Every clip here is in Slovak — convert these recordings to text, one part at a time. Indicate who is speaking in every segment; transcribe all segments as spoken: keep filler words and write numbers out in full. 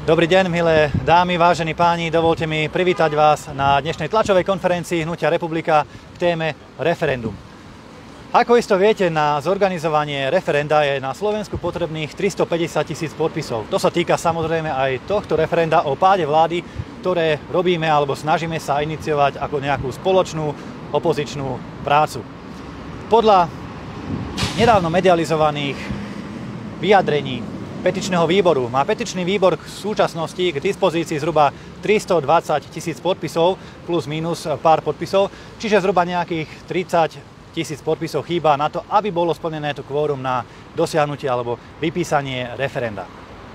Speaker 1: Dobrý deň, milé dámy, vážení páni, dovolte mi privítať vás na dnešnej tlačovej konferencii Hnutia Republika k téme referendum. Ako isto viete, na zorganizovanie referenda je na Slovensku potrebných tristopäťdesiat tisíc podpisov. To sa týka samozrejme aj tohto referenda o páde vlády, ktoré robíme alebo snažíme sa iniciovať ako nejakú spoločnú opozičnú prácu. Podľa nedávno medializovaných vyjadrení petičného výboru má petičný výbor v súčasnosti k dispozícii zhruba tristodvadsať tisíc podpisov plus minus pár podpisov, čiže zhruba nejakých tridsať tisíc podpisov chýba na to, aby bolo splnené to kvórum na dosiahnutie alebo vypísanie referenda.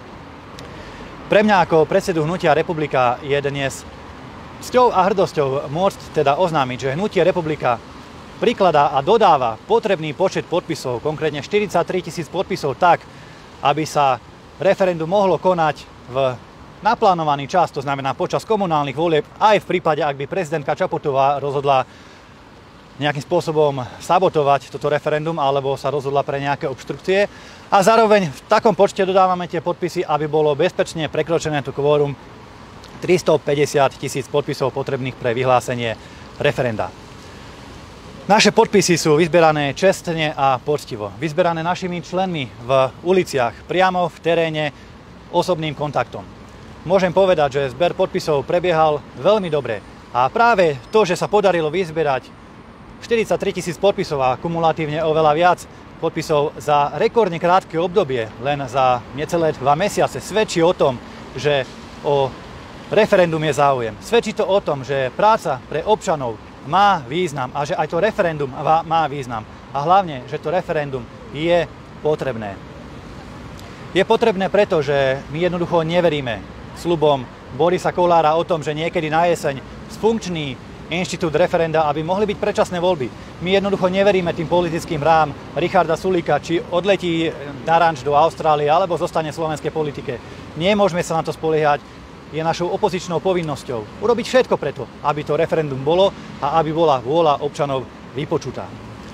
Speaker 1: Pre mňa ako predsedu Hnutia Republika je dnes cťou a hrdosťou môcť teda oznámiť, že Hnutie Republika prikladá a dodáva potrebný počet podpisov, konkrétne štyridsaťtri tisíc podpisov tak, aby sa referendum mohlo konať v naplánovaný čas, to znamená počas komunálnych volieb, aj v prípade, ak by prezidentka Čaputová rozhodla nejakým spôsobom sabotovať toto referendum alebo sa rozhodla pre nejaké obštrukcie. A zároveň v takom počte dodávame tie podpisy, aby bolo bezpečne prekročené to kvórum tristopäťdesiat tisíc podpisov potrebných pre vyhlásenie referenda. Naše podpisy sú vyzberané čestne a poctivo. Vyzberané našimi členmi v uliciach, priamo v teréne, osobným kontaktom. Môžem povedať, že zber podpisov prebiehal veľmi dobre. A práve to, že sa podarilo vyzberať štyridsaťtri tisíc podpisov a kumulatívne oveľa viac podpisov za rekordne krátke obdobie, len za necelé dva mesiace, svedčí o tom, že o referendum je záujem. Svedčí to o tom, že práca pre občanov má význam a že aj to referendum má význam. A hlavne, že to referendum je potrebné. Je potrebné preto, že my jednoducho neveríme sľubom Borisa Kollára o tom, že niekedy na jeseň sfunkční inštitút referenda, aby mohli byť predčasné voľby. My jednoducho neveríme tým politickým hrám Richarda Sulíka, či odletí na ranč do Austrálie, alebo zostane v slovenskej politike. Nemôžeme sa na to spoliehať. Je našou opozičnou povinnosťou urobiť všetko preto, aby to referendum bolo a aby bola vôľa občanov vypočutá.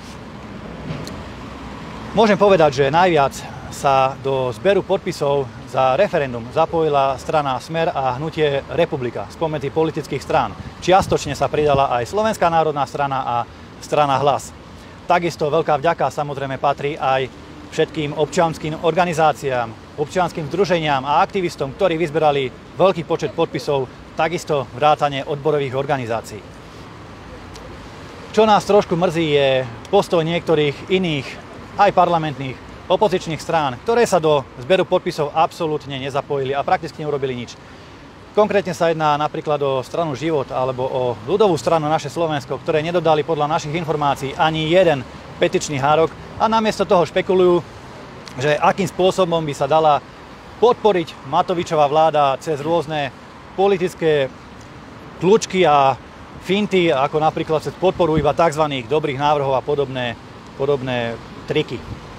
Speaker 1: Môžem povedať, že najviac sa do zberu podpisov za referendum zapojila strana Smer a Hnutie Republika spomedzi politických strán. Čiastočne sa pridala aj Slovenská národná strana a strana Hlas. Takisto veľká vďaka samozrejme patrí aj všetkým občianskym organizáciám, občianskym združeniam a aktivistom, ktorí vyzberali veľký počet podpisov, takisto vrátane odborových organizácií. Čo nás trošku mrzí, je postoj niektorých iných, aj parlamentných, opozičných strán, ktoré sa do zberu podpisov absolútne nezapojili a prakticky neurobili nič. Konkrétne sa jedná napríklad o stranu Život alebo o ľudovú stranu Naše Slovensko, ktoré nedodali podľa našich informácií ani jeden petičný hárok a namiesto toho špekulujú, že akým spôsobom by sa dala podporiť Matovičová vláda cez rôzne politické kľúčky a finty, ako napríklad cez podporu iba tzv. Dobrých návrhov a podobné, podobné triky.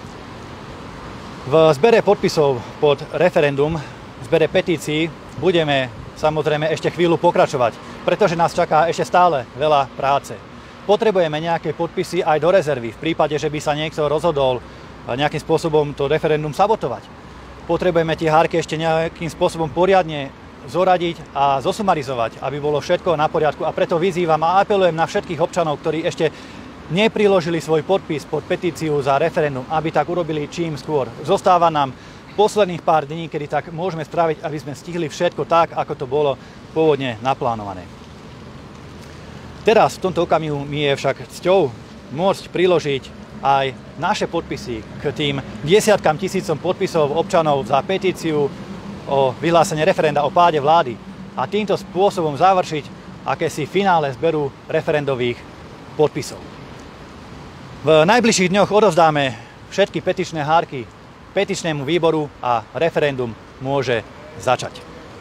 Speaker 1: V zbere podpisov pod referendum, v zbere petícií budeme samozrejme ešte chvíľu pokračovať, pretože nás čaká ešte stále veľa práce. Potrebujeme nejaké podpisy aj do rezervy v prípade, že by sa niekto rozhodol nejakým spôsobom to referendum sabotovať. Potrebujeme tie hárky ešte nejakým spôsobom poriadne zoradiť a zosumarizovať, aby bolo všetko na poriadku. A preto vyzývam a apelujem na všetkých občanov, ktorí ešte nepriložili svoj podpis pod petíciu za referendum, aby tak urobili čím skôr. Zostáva nám posledných pár dní, kedy tak môžeme spraviť, aby sme stihli všetko tak, ako to bolo pôvodne naplánované. Teraz, v tomto okamihu, mi je však cťou môcť priložiť aj naše podpisy k tým desiatkam tisícom podpisov občanov za petíciu o vyhlásenie referenda o páde vlády a týmto spôsobom završiť akési finále zberu referendových podpisov. V najbližších dňoch odovzdáme všetky petičné hárky petičnému výboru a referendum môže začať.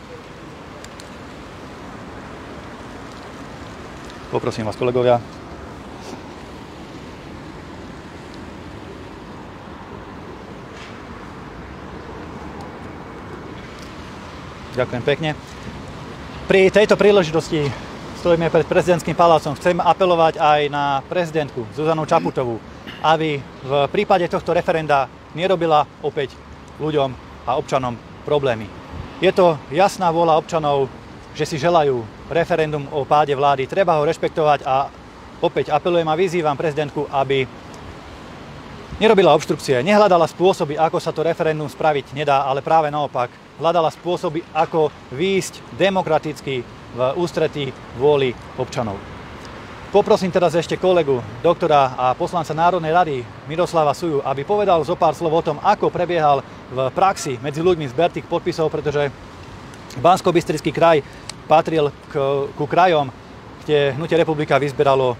Speaker 1: Poprosím vás, kolegovia. Ďakujem pekne. Pri tejto príležitosti stojíme pred prezidentským palácom. Chcem apelovať aj na prezidentku Zuzanu Čaputovú, aby v prípade tohto referenda nerobila opäť ľuďom a občanom problémy. Je to jasná vôľa občanov, že si želajú referendum o páde vlády. Treba ho rešpektovať a opäť apelujem a vyzývam prezidentku, aby nerobila obštrukcie, nehľadala spôsoby, ako sa to referendum spraviť nedá, ale práve naopak, hľadala spôsoby, ako výjsť demokraticky v ústretí vôli občanov. Poprosím teraz ešte kolegu, doktora a poslanca Národnej rady Miroslava Suju, aby povedal zo pár slov o tom, ako prebiehal v praxi medzi ľuďmi zber tých podpisov, pretože Banskobystrický kraj patril k, ku krajom, kde Hnutie Republika vyzberalo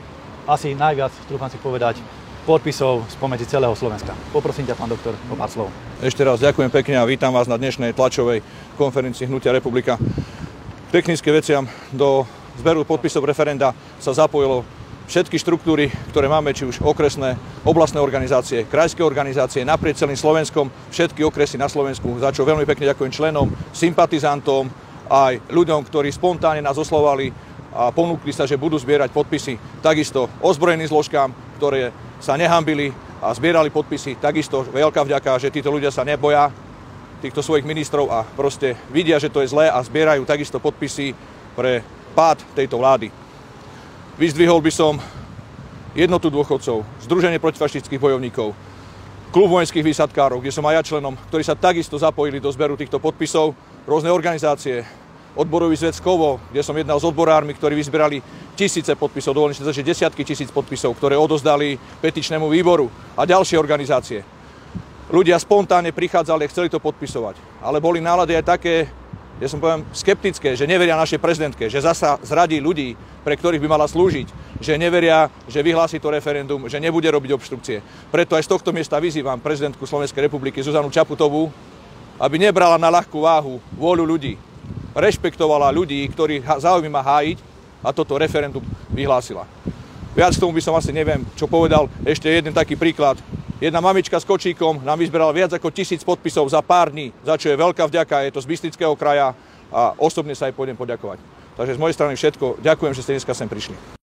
Speaker 1: asi najviac, trúfam si povedať, podpisov spomedzi celého Slovenska. Poprosím ťa, pán doktor, o pár slov.
Speaker 2: Ešte raz ďakujem pekne a vítam vás na dnešnej tlačovej konferencii Hnutia Republika. Technické veciam do zberu podpisov referenda sa zapojilo všetky štruktúry, ktoré máme, či už okresné, oblastné organizácie, krajské organizácie, naprieč celým Slovenskom, všetky okresy na Slovensku, za čo veľmi pekne ďakujem členom, sympatizantom, aj ľuďom, ktorí spontánne nás oslovali a ponúkli sa, že budú zbierať podpisy. Takisto ozbrojeným zložkám, ktoré sa nehambili a zbierali podpisy. Takisto veľká vďaka, že títo ľudia sa neboja týchto svojich ministrov a proste vidia, že to je zlé a zbierajú takisto podpisy pre pád tejto vlády. Vyzdvihol by som Jednotu dôchodcov, Združenie protifašistických bojovníkov, Klub vojenských výsadkárov, kde som aj ja členom, ktorí sa takisto zapojili do zberu týchto podpisov, rôzne organizácie, odborový zväz Kovo, kde som jednal s odborármi, ktorí vyzberali tisíce podpisov, dovolím si, že desiatky tisíc podpisov, ktoré odozdali petičnému výboru a ďalšie organizácie. Ľudia spontánne prichádzali a chceli to podpisovať, ale boli nálady aj také, ja som poviem, skeptické, že neveria našej prezidentke, že zasa zradí ľudí, pre ktorých by mala slúžiť, že neveria, že vyhlási to referendum, že nebude robiť obštrukcie. Preto aj z tohto miesta vyzývam prezidentku Slovenskej republiky Zuzanu Čaputovú, aby nebrala na ľahkú váhu vôľu ľudí, rešpektovala ľudí, ktorých záujmy má hájiť a toto referendum vyhlásila. Viac k tomu by som asi neviem, čo povedal. Ešte jeden taký príklad. Jedna mamička s kočíkom nám vyzberala viac ako tisíc podpisov za pár dní, za čo je veľká vďaka, je to z Bystrického kraja a osobne sa jej pôjdem poďakovať. Takže z mojej strany všetko. Ďakujem, že ste dneska sem prišli.